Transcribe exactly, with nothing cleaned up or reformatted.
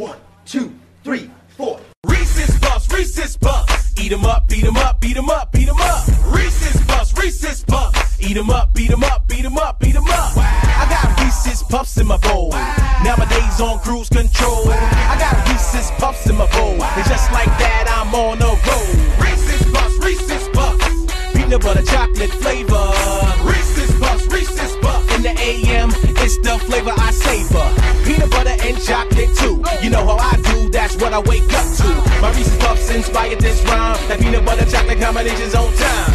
One, two, three, four. Reese's Puffs, Reese's Puffs. Eat 'em up, beat 'em up, beat 'em up, beat 'em up. Reese's Puffs, Reese's Puffs. Eat 'em up, beat 'em up, beat 'em up, beat 'em up. Wow. I got Reese's Puffs in my bowl. Wow. Nowadays on cruise control. Wow. I got Reese's Puffs in my bowl. Wow. And just like that, I'm on the road. Reese's Puffs, Reese's Puffs. Peanut butter chocolate flavor. Reese's Puffs, Reese's Puffs. In the A M, it's the flavor I savor. Peanut butter and chocolate too. You know how I do, that's what I wake up to. My Reese's Puffs inspired this rhyme. That peanut butter chocolate combination's on time.